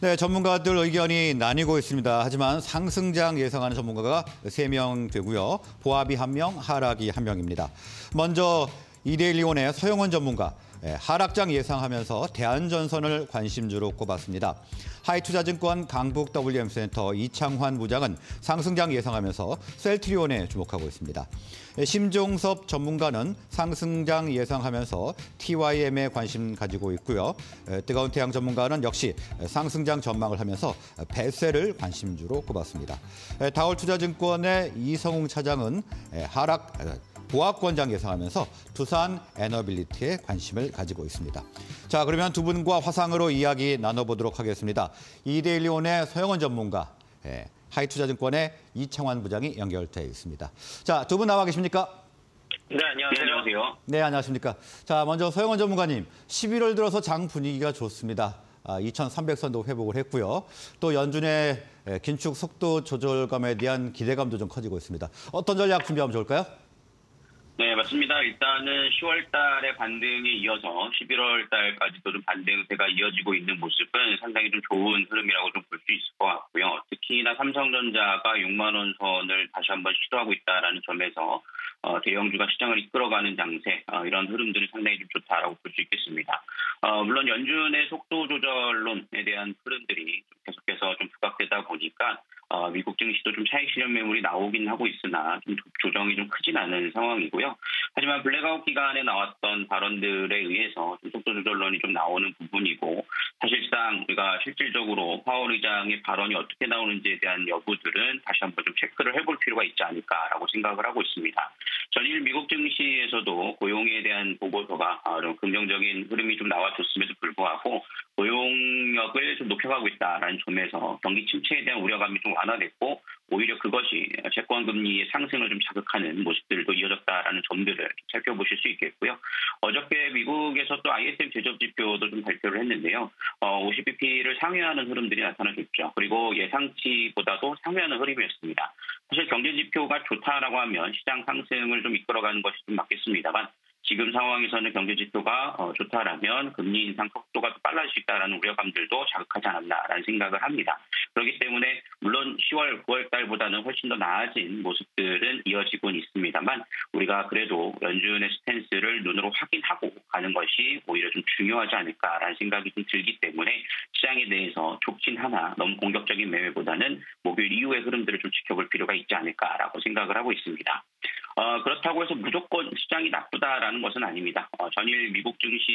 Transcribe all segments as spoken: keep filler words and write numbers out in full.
네, 전문가들 의견이 나뉘고 있습니다. 하지만 상승장 예상하는 전문가가 세 명 되고요. 보합이 한 명, 하락이 한 명입니다. 먼저 이데일리온의 서영원 전문가, 하락장 예상하면서 대안전선을 관심주로 꼽았습니다. 하이투자증권 강북 더블유엠센터 이창환 부장은 상승장 예상하면서 셀트리온에 주목하고 있습니다. 심종섭 전문가는 상승장 예상하면서 티와이엠에 관심 가지고 있고요. 뜨거운 태양 전문가는 역시 상승장 전망을 하면서 배셀을 관심주로 꼽았습니다. 다올투자증권의 이성웅 차장은 하락 보합권장 예상하면서 투산 에너빌리티에 관심을 가지고 있습니다. 자, 그러면 두 분과 화상으로 이야기 나눠보도록 하겠습니다. 이데일리온의 서영원 전문가, 예, 하이투자증권의 이창환 부장이 연결돼 있습니다. 자, 두 분 나와 계십니까? 네, 안녕하세요. 네, 안녕하세요. 네, 안녕하십니까. 자, 먼저 서영원 전문가님, 십일월 들어서 장 분위기가 좋습니다. 아, 이천삼백 선도 회복을 했고요. 또 연준의 긴축 속도 조절감에 대한 기대감도 좀 커지고 있습니다. 어떤 전략 준비하면 좋을까요? 네, 맞습니다. 일단은 시월 달의 반등에 이어서 십일월 달까지도 좀 반등세가 이어지고 있는 모습은 상당히 좀 좋은 흐름이라고 좀 볼 수 있을 것 같고요. 특히나 삼성전자가 육만 원 선을 다시 한번 시도하고 있다는 점에서 어, 대형주가 시장을 이끌어가는 장세, 어, 이런 흐름들이 상당히 좀 좋다라고 볼 수 있겠습니다. 어, 물론 연준의 속도 조절론에 대한 흐름들이 계속해서 좀 부각되다 보니까 어, 미국 증시도 좀 차익 실현 매물이 나오긴 하고 있으나 좀 조정이 좀 크진 않은 상황이고요. 하지만 블랙아웃 기간에 나왔던 발언들에 의해서 좀 속도 조절론이 좀 나오는 부분이고, 사실상 우리가 실질적으로 파월 의장의 발언이 어떻게 나오는지에 대한 여부들은 다시 한번 좀 체크를 해볼 필요가 있지 않을까라고 생각을 하고 있습니다. 전일 미국 증시에서도 고용에 대한 보고서가 좀 긍정적인 흐름이 좀 나와줬음에도 불구하고 고용력을 좀 높여가고 있다라는 점에서 경기 침체에 대한 우려감이 좀 완화됐고, 오히려 그것이 채권 금리의 상승을 좀 자극하는 모습들도 이어졌다라는 점들을 살펴보실 수 있겠고요. 어저께 미국에서 또 아이에스엠 제조업 지표도 좀 발표를 했는데요. 어, 오십 비피를 상회하는 흐름들이 나타나줬죠. 그리고 예상치보다도 상회하는 흐름이었습니다. 사실 경제 지표가 좋다라고 하면 시장 상승을 좀 이끌어가는 것이 좀 맞겠습니다만, 지금 상황에서는 경제 지표가 좋다라면 금리 인상 속도가 빨라질 수 있다는 우려감들도 자극하지 않았나라는 생각을 합니다. 그렇기 때문에 물론 시월, 구월 달보다는 훨씬 더 나아진 모습들은 이어지고는 있습니다만, 우리가 그래도 연준의 스탠스를 눈으로 확인하고 가는 것이 오히려 좀 중요하지 않을까라는 생각이 좀 들기 때문에 시장에 대해서 촉진하나 너무 공격적인 매매보다는 목요일 이후의 흐름들을 좀 지켜볼 필요가 있지 않을까라고 생각을 하고 있습니다. 어, 그렇다고 해서 무조건 시장이 나쁘다라는 것은 아닙니다. 어, 전일 미국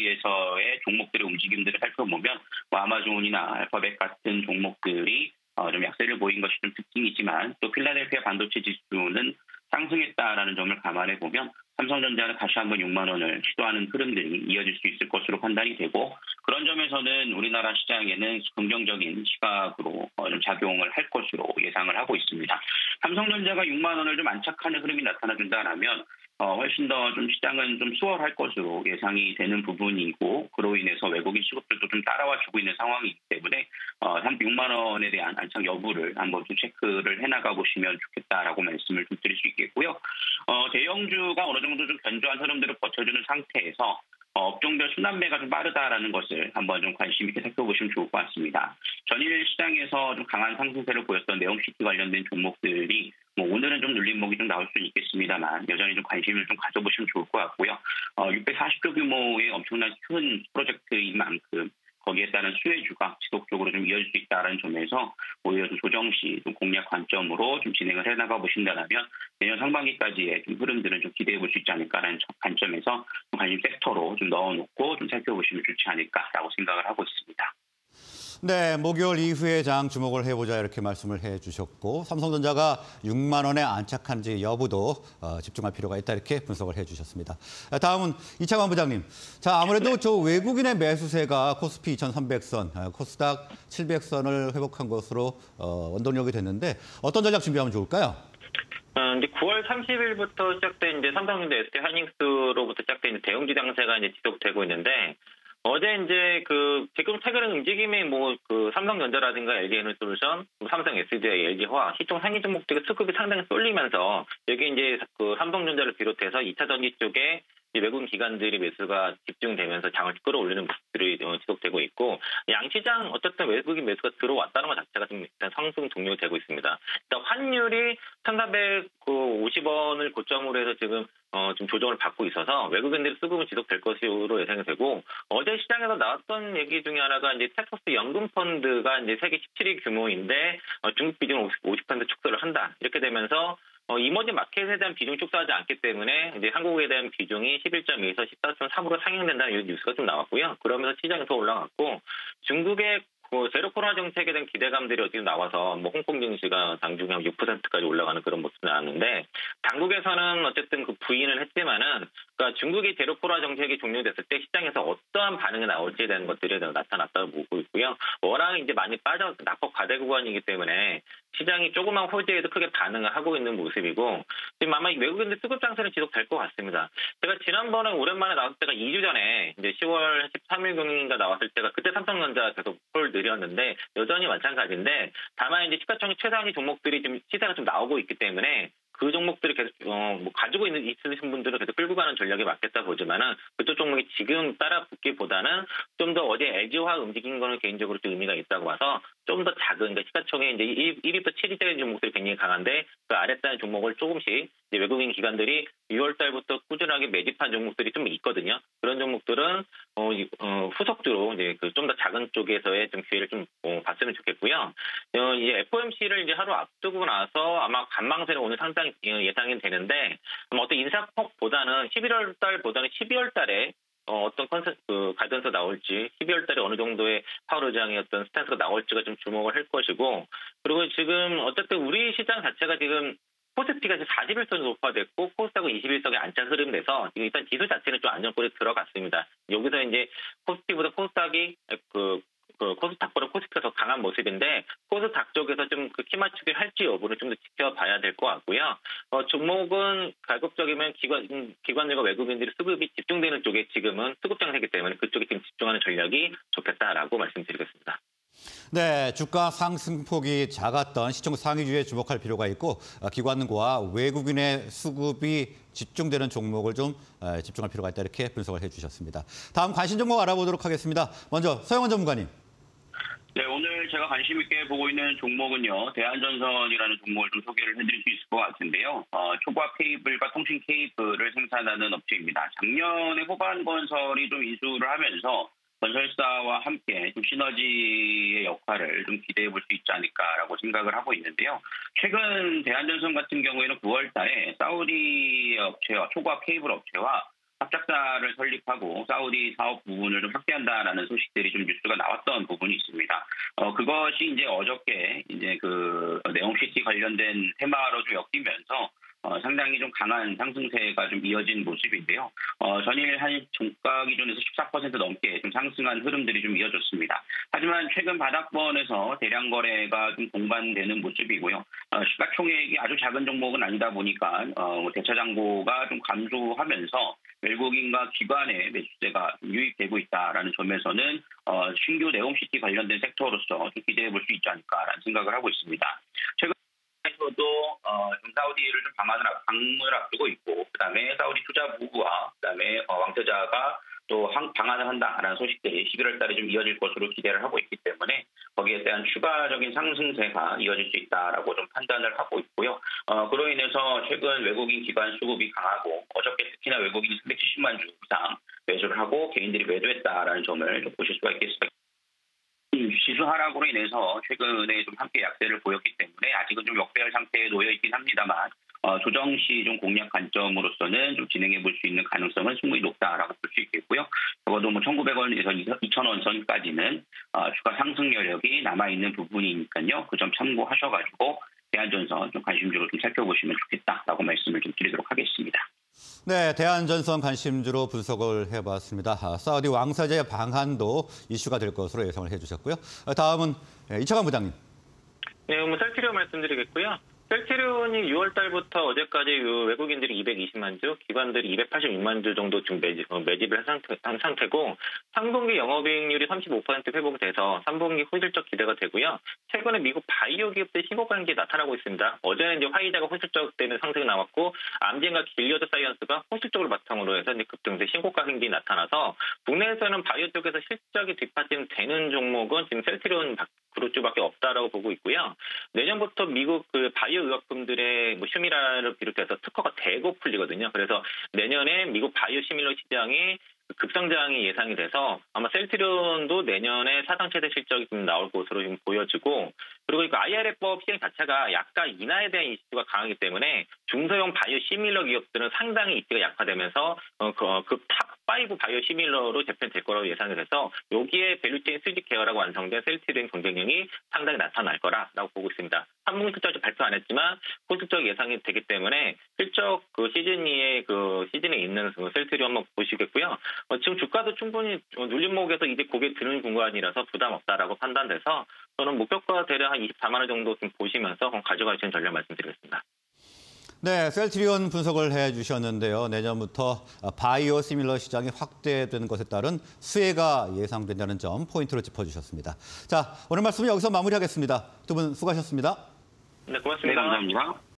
증시에서의 종목들의 움직임들을 살펴보면 뭐 아마존이나 알파벳 같은 종목들이 어, 좀 약세를 보인 것이 좀 특징이지만, 또 필라델피아 반도체 지수는 상승했다라는 점을 감안해 보면 삼성전자는 다시 한번 육만 원을 시도하는 흐름들이 이어질 수 있을 것으로 판단이 되고, 그런 점에서는 우리나라 시장에는 긍정적인 시각으로 좀 작용을 할 것으로 예상을 하고 있습니다. 삼성전자가 육만 원을 좀 안착하는 흐름이 나타나준다면 어, 훨씬 더 좀 시장은 좀 수월할 것으로 예상이 되는 부분이고, 그로 인해서 외국인 수급들도 좀 따라와 주고 있는 상황이기 때문에 어, 한 육만 원에 대한 안착 여부를 한번 좀 체크를 해나가 보시면 좋겠다라고 말씀을 좀 드릴 수 있겠고요. 어, 대형주가 어느 정도 좀 견조한 흐름들을 버텨주는 상태에서 어, 업종별 순환매가 좀 빠르다라는 것을 한번 좀 관심 있게 살펴보시면 좋을 것 같습니다. 전일 시장에서 좀 강한 상승세를 보였던 네옴시티 관련된 종목들이 뭐 오늘은 좀 눌림목이 좀 나올 수는 있겠습니다만 여전히 좀 관심을 좀 가져보시면 좋을 것 같고요. 어, 육백사십 조 규모의 엄청난 큰 프로젝트인 만큼 거기에 따른 수혜주가 지속적으로 좀 이어질 수 있다는 점에서 오히려 좀 조정 시 좀 공략 관점으로 좀 진행을 해나가 보신다면 내년 상반기까지의 좀 흐름들은 좀 기대해 볼 수 있지 않을까라는 관점에서 관심 섹터로 좀 넣어놓고 좀 살펴보시면 좋지 않을까라고 생각을 하고 있습니다. 네, 목요일 이후에 장 주목을 해보자 이렇게 말씀을 해주셨고, 삼성전자가 육만 원에 안착한지 여부도 어, 집중할 필요가 있다 이렇게 분석을 해주셨습니다. 다음은 이창환 부장님. 자, 아무래도 저 외국인의 매수세가 코스피 이천삼백 선, 코스닥 칠백 선을 회복한 것으로 어, 원동력이 됐는데 어떤 전략 준비하면 좋을까요? 어, 이제 구월 삼십일부터 시작된 이제 삼성전자, 에스티 하이닉스로부터 시작된 대형주 장세가 이제 지속되고 있는데, 어제 이제 그 지금 최근 움직임이 뭐 그 삼성전자라든가 엘지에너솔루션, 삼성 에스디아이, 엘지화학 시총 상위 종목들의 수급이 상당히 쏠리면서 여기 이제 그 삼성전자를 비롯해서 이 차 전지 쪽에 이 외국인 기관들이 매수가 집중되면서 장을 끌어올리는 모습들이 지속되고 있고 양시장 어쨌든 외국인 매수가 들어왔다는 것 자체가 좀 일단 상승 종료되고 있습니다. 일단 환율이 천사백오십 원을 고점으로 해서 지금 어, 좀 조정을 받고 있어서 외국인들의 수급은 지속될 것으로 예상이 되고 어제 시장에서 나왔던 얘기 중에 하나가 이제 텍사스 연금 펀드가 이제 세계 십칠 위 규모인데 어, 중국 비중을 오십 퍼센트 축소를 한다 이렇게 되면서 어, 이머징 마켓에 대한 비중이 축소하지 않기 때문에 이제 한국에 대한 비중이 십일 점 이에서 십사 점 삼으로 상향된다는 이 뉴스가 좀 나왔고요. 그러면서 시장이 더 올라갔고 중국의 그 제로 코로나 정책에 대한 기대감들이 어디 나와서 뭐 홍콩 증시가 당중에 한 육 퍼센트까지 올라가는 그런 모습이 나왔는데 당국에서는 어쨌든 그 부인을 했지만은 그러니까 중국이 제로 코로나 정책이 종료됐을 때 시장에서 어떠한 반응이 나올지에 대한 것들이 나타났다고 보고 있고요. 워낙 이제 많이 빠져 낙폭 과대 구간이기 때문에 시장이 조그만 호재에도 크게 반응을 하고 있는 모습이고 지금 아마 외국인들 수급 장세는 지속될 것 같습니다. 제가 지난번에 오랜만에 나왔을 때가 이 주 전에 이제 시월 십삼 일 경인가 나왔을 때가 그때 삼성전자 계속 홀 느렸는데 여전히 마찬가지인데 다만 이제 시가총액 최상위 종목들이 지금 시세가 좀 나오고 있기 때문에 그 종목들이 계속 어, 뭐 가지고 있는 있으신 분들은 계속 끌고 가는 전략이 맞겠다 보지만은 그쪽 종목이 지금 따라붙기보다는 좀 더 어제 엘지화 움직인 거는 개인적으로 좀 의미가 있다고 봐서 좀 더 작은 그러니까 시가총액 이제 일 위부터 칠 위짜리 종목들이 굉장히 강한데 그 아랫단의 종목을 조금씩 이제 외국인 기관들이 유월 달부터 꾸준하게 매집한 종목들이 좀 있거든요. 그런 종목들은 어, 어, 후속주로 이제 그 좀 더 작은 쪽에서의 좀 기회를 좀 어, 봤으면 좋겠고요. 어, 이제 에프오엠씨를 이제 하루 앞두고 나서 아마 관망세는 오늘 상당히 예상이 되는데 아마 어떤 인사폭보다는 십일월 달보다는 십이월 달에 어, 어떤 컨셉, 그, 가이던스가 나올지, 십이월 달에 어느 정도의 파월 의장의 어떤 스탠스가 나올지가 좀 주목을 할 것이고, 그리고 지금 어쨌든 우리 시장 자체가 지금 코스피가 이제 사십일 선 높아됐고, 코스닥은 이십일 선에 안착 흐름돼서, 일단 지수 자체는 좀 안정권에 들어갔습니다. 여기서 이제 코스피보다 코스닥이, 그, 그 코스닥보다 코스피가 더 강한 모습인데 코스닥 쪽에서 좀 그 키 맞추기 할지 여부를 좀 더 지켜봐야 될 것 같고요. 어, 종목은 가급적이면 기관 기관들과 외국인들이 수급이 집중되는 쪽에 지금은 수급 장세이기 때문에 그쪽에 지금 집중하는 전략이 좋겠다라고 말씀드리겠습니다. 네, 주가 상승폭이 작았던 시총 상위주에 주목할 필요가 있고 기관과 외국인의 수급이 집중되는 종목을 좀 집중할 필요가 있다 이렇게 분석을 해주셨습니다. 다음 관심 종목 알아보도록 하겠습니다. 먼저 서영원 전문가님. 네, 오늘 제가 관심 있게 보고 있는 종목은요, 대한전선이라는 종목을 좀 소개를 해드릴 수 있을 것 같은데요. 어, 초과학 케이블과 통신 케이블을 생산하는 업체입니다. 작년에 호반 건설이 좀 인수를 하면서 건설사와 함께 좀 시너지의 역할을 좀 기대해 볼 수 있지 않을까라고 생각을 하고 있는데요. 최근 대한전선 같은 경우에는 구월 달에 사우디 업체와 초과학 케이블 업체와 합작사를 설립하고 사우디 사업 부분을 좀 확대한다라는 소식들이 좀 뉴스가 나왔던 부분이 있습니다. 어, 그것이 이제 어저께 이제 그 네옴시티 관련된 테마로 좀 엮이면서 어, 상당히 좀 강한 상승세가 좀 이어진 모습인데요. 어, 전일 한 종가 기준에서 십사 퍼센트 넘게 좀 상승한 흐름들이 좀 이어졌습니다. 하지만 최근 바닥권에서 대량 거래가 좀 공반되는 모습이고요. 어, 시가총액이 아주 작은 종목은 아니다 보니까 어, 뭐 대차 잔고가 좀 감소하면서 외국인과 기관의 매수세가 유입되고 있다라는 점에서는 어, 신규 네옴시티 관련된 섹터로서 좀 기대해 볼 수 있지 않을까라는 생각을 하고 있습니다. 최근 에서도 어, 좀 사우디를 좀 방한을, 방문을 앞두고 있고, 그 다음에 사우디 투자부와 그 다음에 어, 왕세자가 또 방한을 한다라는 소식들이 십일월 달에 좀 이어질 것으로 기대를 하고 있기 때문에 거기에 대한 추가적인 상승세가 이어질 수 있다라고 좀 판단을 하고 있고요. 어, 그로 인해서 최근 외국인 기관 수급이 강하고 어저께 특히나 외국인이 삼백칠십만 주 이상 매수를 하고 개인들이 매도했다라는 점을 좀 보실 수가 있겠습니다. 지수 하락으로 인해서 최근에 좀 함께 약세를 보였기 때문에 아직은 좀 역배열 상태에 놓여 있긴 합니다만 어, 조정 시 좀 공략 관점으로서는 좀 진행해 볼 수 있는 가능성은 충분히 높다라고 볼 수 있겠고요. 적어도 뭐 천구백 원에서 이천 원 선까지는 어, 주가 상승 여력이 남아 있는 부분이니까요. 그 점 참고하셔가지고 대한전선 좀 관심주로 좀 살펴보시면 좋겠다라고 말씀을 좀 드리도록 하겠습니다. 네, 대한전선 관심주로 분석을 해봤습니다. 사우디 왕세자의 방한도 이슈가 될 것으로 예상을 해주셨고요. 다음은 이창환 부장님. 네, 뭐 살피려 말씀드리겠고요. 셀트리온이 유월 달부터 어제까지 그 외국인들이 이백이십만 주, 기관들이 이백팔십육만 주 정도 지금 매집, 어, 매집을 한, 상태, 한 상태고 삼 분기 영업이익률이 삼십오 퍼센트 회복돼서 삼 분기 호실적 기대가 되고요. 최근에 미국 바이오 기업들 신고가는 게 나타나고 있습니다. 어제는 이제 화이자가 호실적 되는 상승이 나왔고 암젠과 길리어드 사이언스가 호실적으로 바탕으로 해서 이제 급등세 신고가 행진이 나타나서 국내에서는 바이오 쪽에서 실적이 뒷받침되는 종목은 지금 셀트리온 그룹주밖에 없다라고 보고 있고요. 내년부터 미국 그 바이오 의약품들의 뭐 슈미라를 비롯해서 특허가 대거 풀리거든요. 그래서 내년에 미국 바이오 시밀러 시장이 급성장이 예상이 돼서 아마 셀트리온도 내년에 사상 최대 실적이 좀 나올 것으로 지금 보여지고, 그리고 그 아이알에이법 시행 자체가 약가 인하에 대한 이슈가 강하기 때문에 중소형 바이오 시밀러 기업들은 상당히 이슈가 약화되면서 어, 그 탑 오 바이오 시밀러로 재편될 거라고 예상이 돼서 여기에 밸류체인 수직 계열하고 완성된 셀트리온 경쟁력이 상당히 나타날 거라고 보고 있습니다. 삼 분기 실적이 발표 안 했지만 호실적 예상이 되기 때문에 실적 그 시즌이의 그 시즌에 있는 그 셀트리온 한번 보시겠고요. 어, 지금 주가도 충분히 눌림목에서 이제 고개 드는 구간이라서 부담 없다라고 판단돼서 저는 목표가 대략 한 이십사만 원 정도 좀 보시면서 가져가시는 전략 말씀드리겠습니다. 네, 셀트리온 분석을 해주셨는데요. 내년부터 바이오 시밀러 시장이 확대되는 것에 따른 수혜가 예상된다는 점 포인트로 짚어주셨습니다. 자, 오늘 말씀 여기서 마무리하겠습니다. 두 분 수고하셨습니다. 네, 고맙습니다. 네, 감사합니다.